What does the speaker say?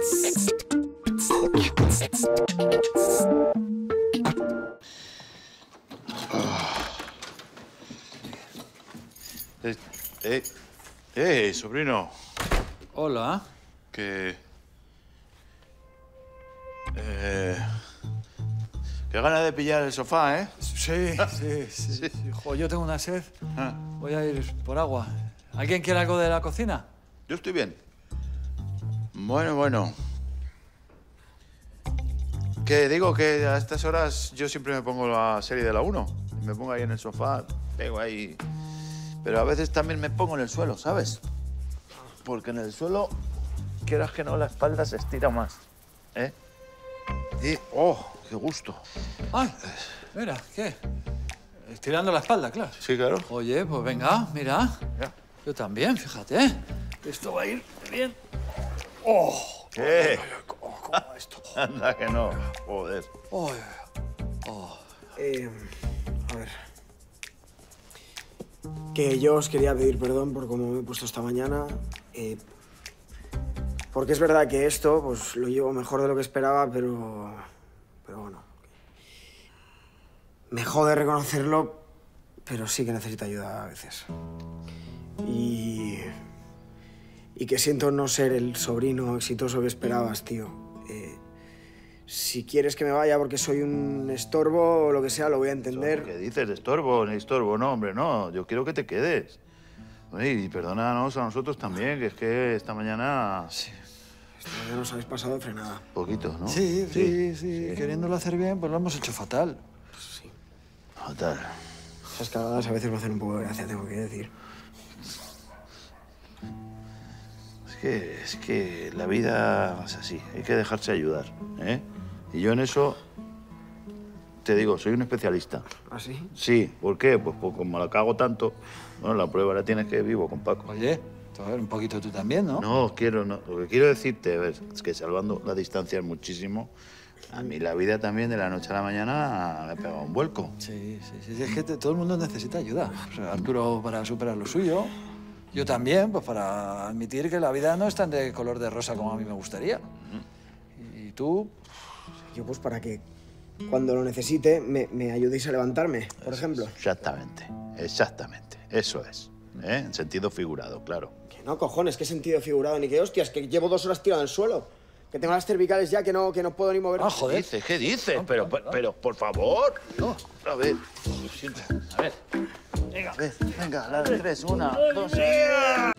Sobrino. Hola. Qué ganas de pillar el sofá, ¿eh? Sí. Jo, yo tengo una sed. Voy a ir por agua. ¿Alguien quiere algo de la cocina? Yo estoy bien. Bueno. Que digo que a estas horas yo siempre me pongo la serie de la 1. Me pongo ahí en el sofá, pego ahí. Pero a veces también me pongo en el suelo, ¿sabes? Porque en el suelo, quieras que no, la espalda se estira más, ¿eh? Y, ¡oh, qué gusto! Ay, mira, ¿qué? Estirando la espalda, claro. Sí, claro. Oye, pues venga, mira. Ya. Yo también, fíjate. Esto va a ir bien. ¡Oh! ¿Qué? ¿Cómo va esto? Anda que no, joder. Oh. A ver. Que yo os quería pedir perdón por cómo me he puesto esta mañana. Porque es verdad que esto, pues, lo llevo mejor de lo que esperaba, pero bueno. Me jode reconocerlo, pero sí que necesito ayuda a veces. Y que siento no ser el sobrino exitoso que esperabas, tío. Si quieres que me vaya porque soy un estorbo o lo que sea, lo voy a entender. ¿Qué dices? ¿De estorbo? Ni estorbo, no, hombre, no. Yo quiero que te quedes. Oye, y perdónanos a nosotros también, que es que esta mañana... Sí. Esta mañana nos habéis pasado de frenada. Poquito, ¿no? Sí. Queriéndolo hacer bien, pues lo hemos hecho fatal. Sí. Fatal. Esas cagadas a veces me hacen un poco de gracia, tengo que decir. Es que la vida es así, hay que dejarse ayudar, ¿eh? Y yo en eso, te digo, soy un especialista. ¿Ah, sí? Sí, ¿por qué? Pues como la cago tanto, bueno, la prueba la tienes que vivo con Paco. Oye, a ver, un poquito tú también, ¿no? No, lo que quiero decirte, a ver, es que salvando las distancias muchísimo, a mí la vida también de la noche a la mañana me ha pegado un vuelco. Sí, es que todo el mundo necesita ayuda. O sea, Arturo para superar lo suyo, yo también, pues para admitir que la vida no es tan de color de rosa como a mí me gustaría. Y tú... Yo pues para que cuando lo necesite me ayudéis a levantarme, por ejemplo. Exactamente, eso es, ¿eh? En sentido figurado, claro. Que no, cojones, qué sentido figurado, ni qué hostias, que llevo 2 horas tirado en el suelo. Que tengo las cervicales ya que no puedo ni mover. Ah, joder. ¿Qué dices? Pero, por favor. No. A ver, siempre. A ver. Venga, la de 3, 1, 2.